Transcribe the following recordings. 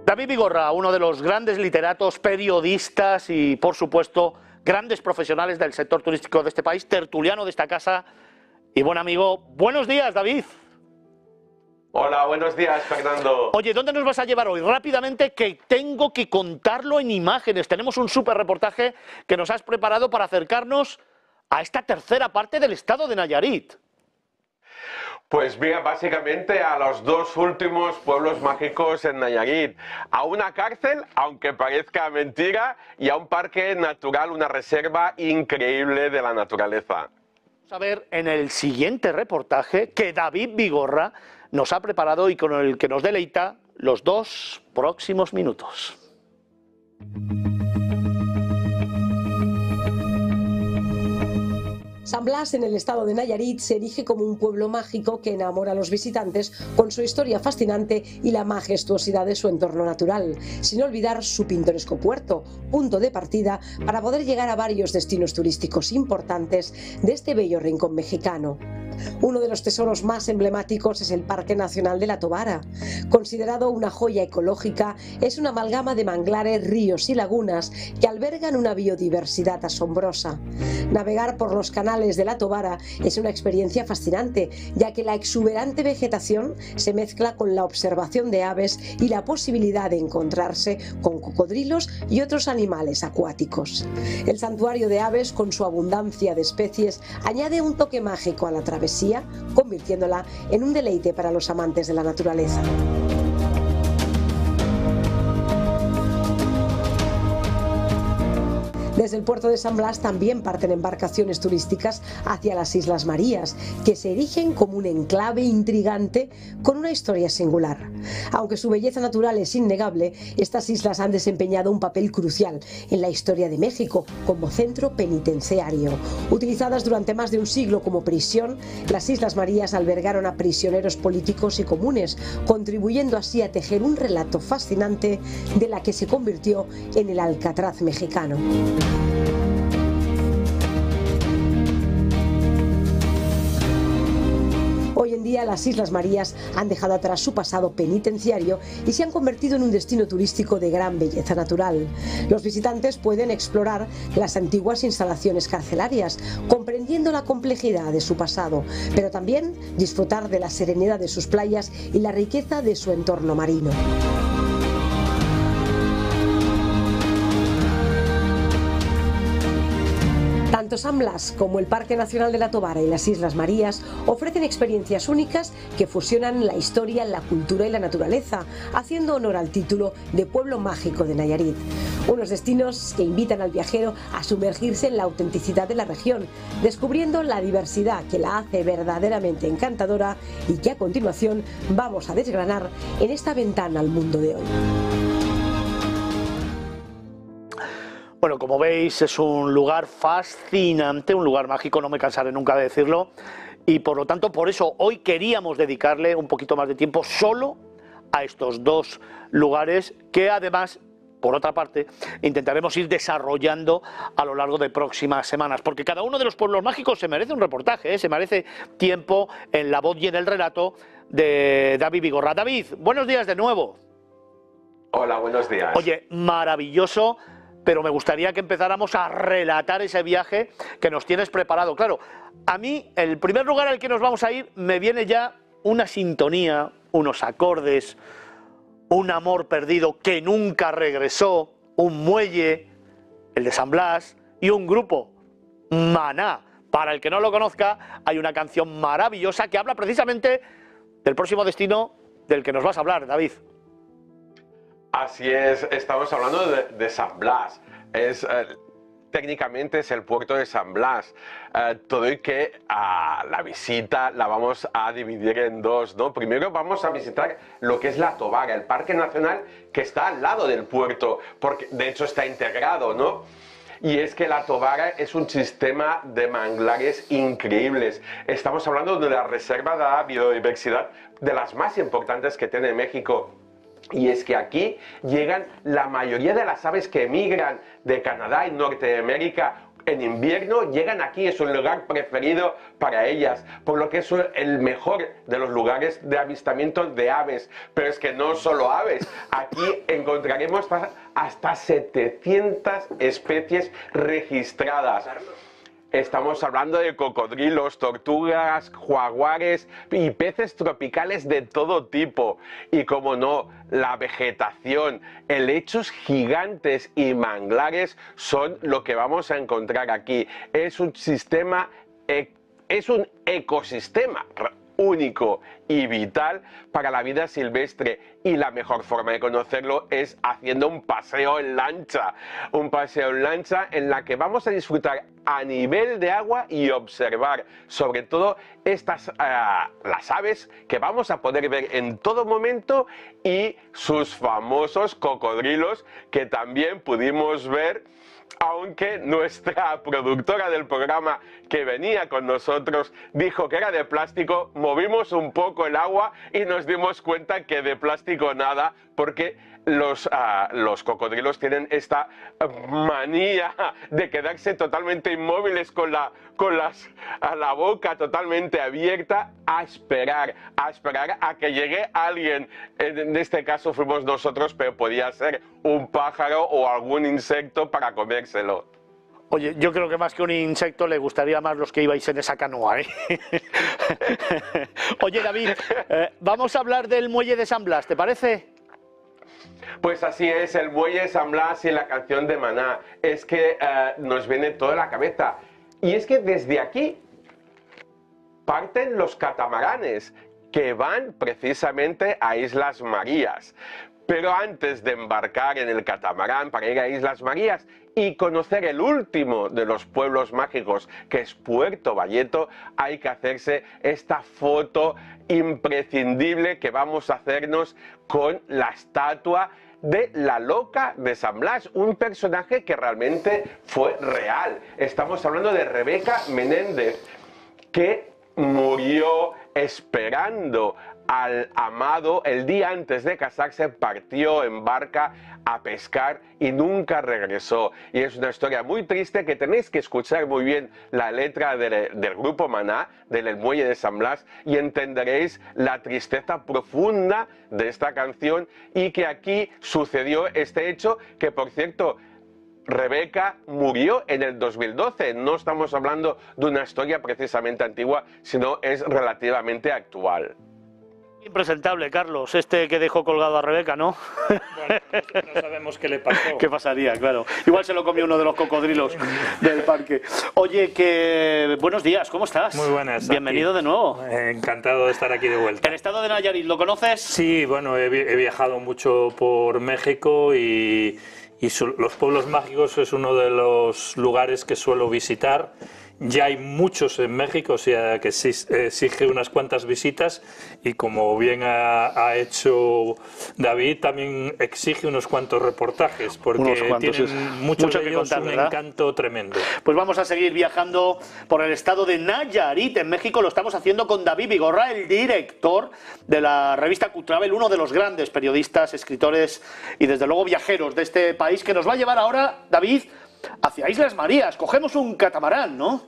David Vigorra, uno de los grandes literatos, periodistas y, por supuesto, grandes profesionales del sector turístico de este país, tertuliano de esta casa y buen amigo. Buenos días, David. Hola, buenos días, Fernando. Oye, ¿dónde nos vas a llevar hoy? Rápidamente, que tengo que contarlo en imágenes. Tenemos un súper reportaje que nos has preparado para acercarnos a esta tercera parte del estado de Nayarit. Pues mira, básicamente a los dos últimos pueblos mágicos en Nayarit, a una cárcel, aunque parezca mentira, y a un parque natural, una reserva increíble de la naturaleza. Vamos a ver en el siguiente reportaje que David Vigorra nos ha preparado y con el que nos deleita los dos próximos minutos. San Blas, en el estado de Nayarit, se erige como un pueblo mágico que enamora a los visitantes con su historia fascinante y la majestuosidad de su entorno natural, sin olvidar su pintoresco puerto, punto de partida para poder llegar a varios destinos turísticos importantes de este bello rincón mexicano. Uno de los tesoros más emblemáticos es el Parque Nacional de la Tobara. Considerado una joya ecológica, es una amalgama de manglares, ríos y lagunas que albergan una biodiversidad asombrosa. Navegar por los canales de la Tobara es una experiencia fascinante, ya que la exuberante vegetación se mezcla con la observación de aves y la posibilidad de encontrarse con cocodrilos y otros animales acuáticos. El santuario de aves, con su abundancia de especies, añade un toque mágico a la travesía, convirtiéndola en un deleite para los amantes de la naturaleza. Desde el puerto de San Blas también parten embarcaciones turísticas hacia las Islas Marías, que se erigen como un enclave intrigante con una historia singular. Aunque su belleza natural es innegable, estas islas han desempeñado un papel crucial en la historia de México como centro penitenciario. Utilizadas durante más de un siglo como prisión, las Islas Marías albergaron a prisioneros políticos y comunes, contribuyendo así a tejer un relato fascinante de la que se convirtió en el Alcatraz mexicano. Hoy en día las Islas Marías han dejado atrás su pasado penitenciario y se han convertido en un destino turístico de gran belleza natural. Los visitantes pueden explorar las antiguas instalaciones carcelarias, comprendiendo la complejidad de su pasado, pero también disfrutar de la serenidad de sus playas y la riqueza de su entorno marino. Tanto San Blas como el Parque Nacional de la Tobara y las Islas Marías ofrecen experiencias únicas que fusionan la historia, la cultura y la naturaleza, haciendo honor al título de Pueblo Mágico de Nayarit. Unos destinos que invitan al viajero a sumergirse en la autenticidad de la región, descubriendo la diversidad que la hace verdaderamente encantadora y que a continuación vamos a desgranar en esta ventana al mundo de hoy. Bueno, como veis, es un lugar fascinante, un lugar mágico, no me cansaré nunca de decirlo, y por lo tanto, por eso hoy queríamos dedicarle un poquito más de tiempo solo a estos dos lugares que además, por otra parte, intentaremos ir desarrollando a lo largo de próximas semanas, porque cada uno de los pueblos mágicos se merece un reportaje, se merece tiempo en la voz y en el relato de David Vigorra. David, buenos días de nuevo. Hola, buenos días. Oye, maravilloso. Pero me gustaría que empezáramos a relatar ese viaje que nos tienes preparado. Claro, a mí, el primer lugar al que nos vamos a ir, me viene ya una sintonía, unos acordes, un amor perdido que nunca regresó, un muelle, el de San Blas, y un grupo, Maná. Para el que no lo conozca, hay una canción maravillosa que habla precisamente del próximo destino del que nos vas a hablar, David. Así es, estamos hablando de San Blas. Técnicamente es el puerto de San Blas. Todo y que la visita la vamos a dividir en dos, ¿no? Primero vamos a visitar lo que es la Tobara, el parque nacional que está al lado del puerto, porque de hecho está integrado, ¿no? Y es que la Tobara es un sistema de manglares increíbles. Estamos hablando de la reserva de la biodiversidad de las más importantes que tiene México. Y es que aquí llegan la mayoría de las aves que emigran de Canadá y Norteamérica en invierno llegan aquí, es un lugar preferido para ellas, por lo que es el mejor de los lugares de avistamiento de aves. Pero es que no solo aves, aquí encontraremos hasta 700 especies registradas. Estamos hablando de cocodrilos, tortugas, jaguares y peces tropicales de todo tipo. Y como no, la vegetación, helechos gigantes y manglares son lo que vamos a encontrar aquí. Es un ecosistema único y vital para la vida silvestre, y la mejor forma de conocerlo es haciendo un paseo en lancha en la que vamos a disfrutar a nivel de agua y observar sobre todo las aves que vamos a poder ver en todo momento, y sus famosos cocodrilos que también pudimos ver, aunque nuestra productora del programa que venía con nosotros dijo que era de plástico. Movimos un poco el agua y nos dimos cuenta que de plástico nada, porque los cocodrilos tienen esta manía de quedarse totalmente inmóviles con la boca totalmente abierta a esperar a que llegue alguien. En este caso fuimos nosotros, pero podía ser un pájaro o algún insecto para comérselo. Oye, yo creo que más que un insecto le gustaría más los que ibais en esa canoa, ¿eh? Oye, David, vamos a hablar del muelle de San Blas, ¿te parece? Pues así es, el muelle de San Blas y la canción de Maná. Es que nos viene todo a la cabeza. Y es que desde aquí parten los catamaranes que van precisamente a Islas Marías. Pero antes de embarcar en el catamarán para ir a Islas Marías y conocer el último de los pueblos mágicos, que es Puerto Valleto, hay que hacerse esta foto imprescindible que vamos a hacernos con la estatua de la Loca de San Blas, un personaje que realmente fue real. Estamos hablando de Rebeca Menéndez, que murió esperando al amado. El día antes de casarse partió en barca a pescar y nunca regresó. Y es una historia muy triste que tenéis que escuchar muy bien la letra del grupo Maná, del Muelle de San Blas, y entenderéis la tristeza profunda de esta canción, y que aquí sucedió este hecho que, por cierto, Rebeca murió en el 2012, no estamos hablando de una historia precisamente antigua, sino es relativamente actual. Impresentable, Carlos, este que dejó colgado a Rebeca, ¿no? Bueno, no sabemos qué le pasó. ¿Qué pasaría? Claro. Igual se lo comió uno de los cocodrilos del parque. Oye, que buenos días, ¿cómo estás? Muy buenas. Bienvenido aquí. de nuevo. Encantado de estar aquí de vuelta. ¿El estado de Nayarit lo conoces? Sí, bueno, he viajado mucho por México y los pueblos mágicos es uno de los lugares que suelo visitar. Ya hay muchos en México, o sea que exige unas cuantas visitas, y como bien ha hecho David, también exige unos cuantos reportajes, porque tienen muchos de ellos un encanto tremendo. Pues vamos a seguir viajando por el estado de Nayarit, en México. Lo estamos haciendo con David Vigorra, el director de la revista Q-Travel, uno de los grandes periodistas, escritores y desde luego viajeros de este país, que nos va a llevar ahora, David, hacia Islas Marías. Cogemos un catamarán, ¿no?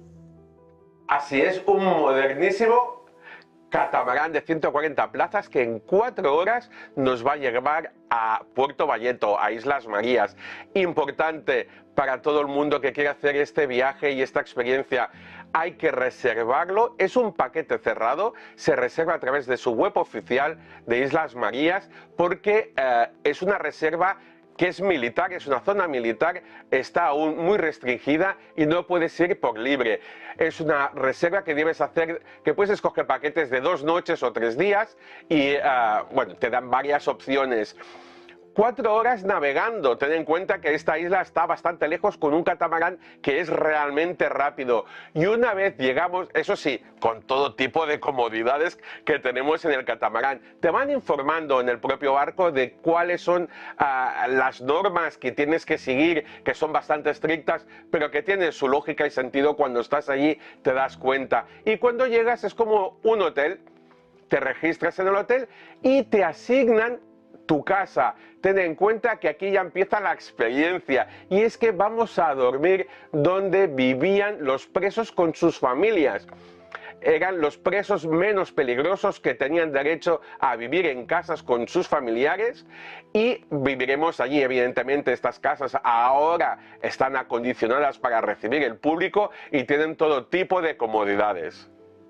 Así es, un modernísimo catamarán de 140 plazas que en 4 horas nos va a llevar a Puerto Valleto, a Islas Marías. Importante para todo el mundo que quiera hacer este viaje y esta experiencia, hay que reservarlo. Es un paquete cerrado, se reserva a través de su web oficial de Islas Marías, porque es una reserva que es militar, es una zona militar, está aún muy restringida y no puedes ir por libre. Es una reserva que debes hacer, que puedes escoger paquetes de 2 noches o 3 días y bueno, te dan varias opciones. 4 horas navegando. Ten en cuenta que esta isla está bastante lejos, con un catamarán que es realmente rápido. Y una vez llegamos, eso sí, con todo tipo de comodidades que tenemos en el catamarán, te van informando en el propio barco de cuáles son las normas que tienes que seguir, que son bastante estrictas, pero que tienen su lógica y sentido. Cuando estás allí te das cuenta. Y cuando llegas es como un hotel. Te registras en el hotel y te asignan tu casa. Ten en cuenta que aquí ya empieza la experiencia, y es que vamos a dormir donde vivían los presos con sus familias. Eran los presos menos peligrosos que tenían derecho a vivir en casas con sus familiares, y viviremos allí. Evidentemente estas casas ahora están acondicionadas para recibir el público y tienen todo tipo de comodidades.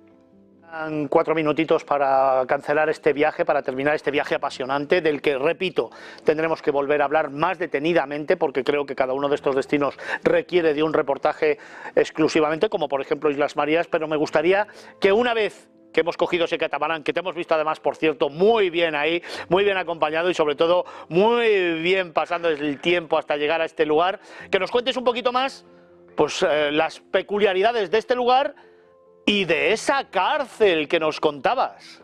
4 minutitos para cancelar este viaje, para terminar este viaje apasionante, del que, repito, tendremos que volver a hablar más detenidamente, porque creo que cada uno de estos destinos requiere de un reportaje exclusivamente, como por ejemplo Islas Marías. Pero me gustaría que, una vez que hemos cogido ese catamarán, que te hemos visto además, por cierto, muy bien ahí, muy bien acompañado y sobre todo muy bien pasando el tiempo hasta llegar a este lugar, que nos cuentes un poquito más pues las peculiaridades de este lugar y de esa cárcel que nos contabas.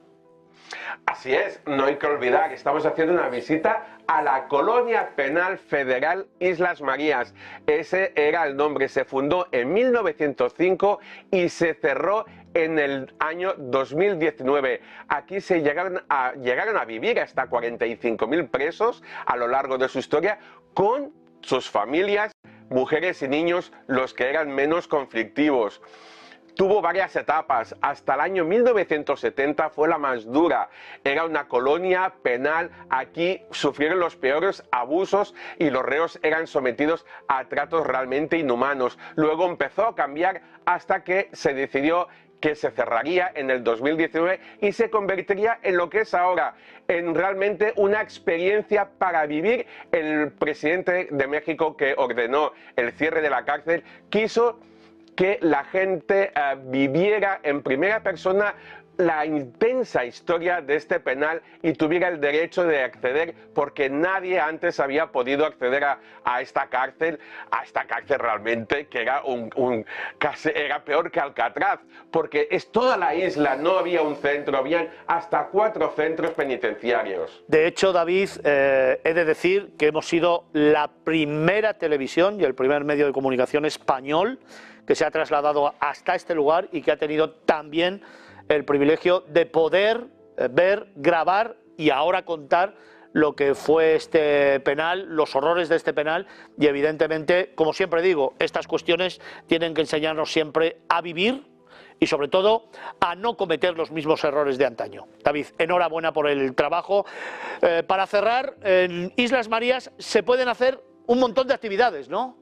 Así es, no hay que olvidar que estamos haciendo una visita a la Colonia Penal Federal Islas Marías. Ese era el nombre. Se fundó en 1905 y se cerró en el año 2019. Aquí se llegaron a vivir hasta 45.000 presos a lo largo de su historia, con sus familias, mujeres y niños, los que eran menos conflictivos. Tuvo varias etapas. Hasta el año 1970 fue la más dura. Era una colonia penal. Aquí sufrieron los peores abusos y los reos eran sometidos a tratos realmente inhumanos. Luego empezó a cambiar hasta que se decidió que se cerraría en el 2019 y se convertiría en lo que es ahora, en realmente una experiencia para vivir. El presidente de México, que ordenó el cierre de la cárcel, quiso que la gente viviera en primera persona la intensa historia de este penal y tuviera el derecho de acceder, porque nadie antes había podido acceder a esta cárcel realmente, que era casi era peor que Alcatraz, porque es toda la isla, no había un centro, habían hasta 4 centros penitenciarios. De hecho, David, he de decir que hemos sido la primera televisión y el primer medio de comunicación español que se ha trasladado hasta este lugar y que ha tenido también el privilegio de poder ver, grabar y ahora contar lo que fue este penal, los horrores de este penal. Y evidentemente, como siempre digo, estas cuestiones tienen que enseñarnos siempre a vivir y sobre todo a no cometer los mismos errores de antaño. David, enhorabuena por el trabajo. Para cerrar, en Islas Marías se pueden hacer un montón de actividades, ¿no?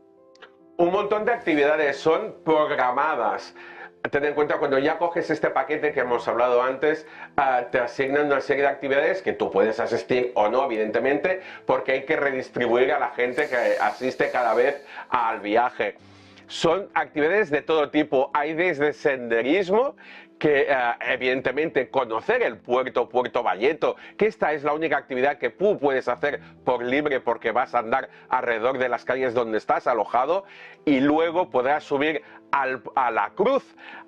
Un montón de actividades son programadas. Ten en cuenta, cuando ya coges este paquete que hemos hablado antes, te asignan una serie de actividades que tú puedes asistir o no, evidentemente, porque hay que redistribuir a la gente que asiste cada vez al viaje. Son actividades de todo tipo. Hay desde senderismo, que evidentemente conocer el Puerto Valleto, que esta es la única actividad que tú puedes hacer por libre, porque vas a andar alrededor de las calles donde estás alojado, y luego podrás subir a la cruz.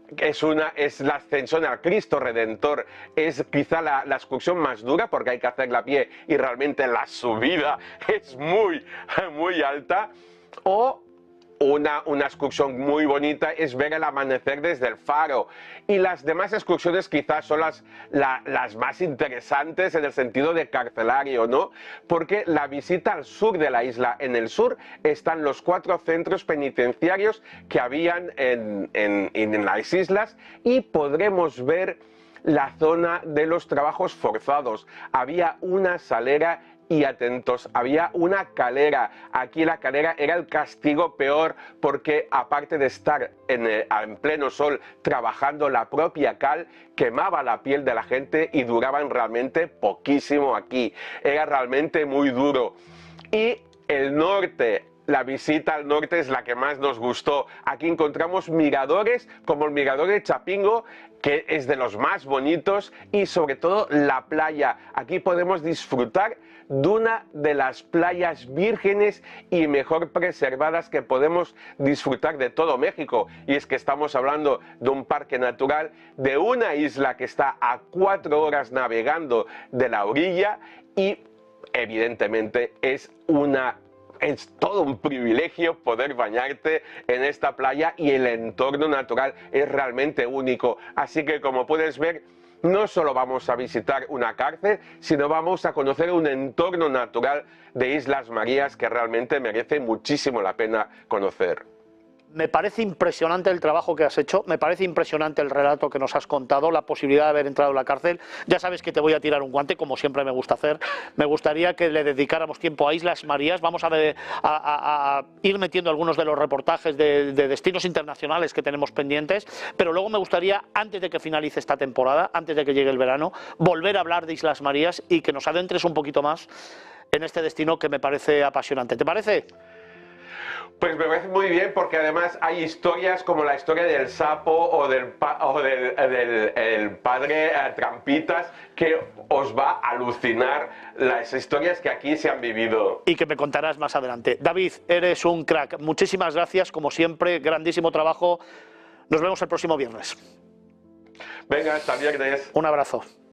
Es la ascensión al Cristo Redentor. Es quizá la excursión más dura, porque hay que hacerla a pie y realmente la subida es muy alta. O una excursión muy bonita es ver el amanecer desde el faro. Y las demás excursiones quizás son las más interesantes en el sentido de carcelario, ¿no? Porque la visita al sur de la isla. En el sur están los 4 centros penitenciarios que habían en las islas, y podremos ver la zona de los trabajos forzados. Había una salera. Y atentos, había una calera. Aquí la calera era el castigo peor, porque aparte de estar en pleno sol trabajando, la propia cal quemaba la piel de la gente y duraban realmente poquísimo aquí. Era realmente muy duro. Y el norte, la visita al norte es la que más nos gustó. Aquí encontramos miradores como el mirador de Chapingo, que es de los más bonitos, y sobre todo la playa. Aquí podemos disfrutar de una de las playas vírgenes y mejor preservadas que podemos disfrutar de todo México. Y es que estamos hablando de un parque natural, de una isla que está a 4 horas navegando de la orilla, y evidentemente es todo un privilegio poder bañarte en esta playa, y el entorno natural es realmente único. Así que, como puedes ver, no solo vamos a visitar una cárcel, sino vamos a conocer un entorno natural de Islas Marías que realmente merece muchísimo la pena conocer. Me parece impresionante el trabajo que has hecho, me parece impresionante el relato que nos has contado, la posibilidad de haber entrado en la cárcel. Ya sabes que te voy a tirar un guante, como siempre me gusta hacer. Me gustaría que le dedicáramos tiempo a Islas Marías. Vamos a ir metiendo algunos de los reportajes de destinos internacionales que tenemos pendientes, pero luego me gustaría, antes de que finalice esta temporada, antes de que llegue el verano, volver a hablar de Islas Marías y que nos adentres un poquito más en este destino que me parece apasionante. ¿Te parece? Pues me parece muy bien, porque además hay historias como la historia del sapo o del padre Trampitas, que os va a alucinar las historias que aquí se han vivido. Y que me contarás más adelante. David, eres un crack. Muchísimas gracias, como siempre, grandísimo trabajo. Nos vemos el próximo viernes. Venga, hasta viernes. Un abrazo.